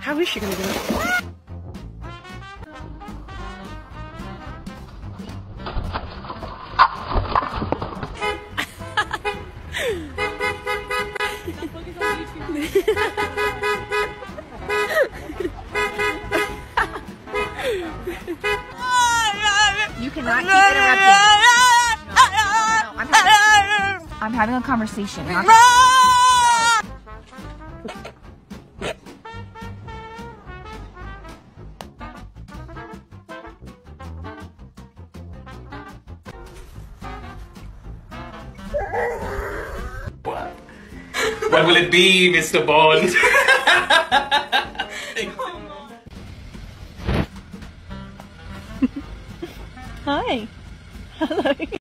How is she gonna do it? You cannot keep interrupting. No, I'm having a conversation. What will it be, Mr. Bond? Hi. Hello.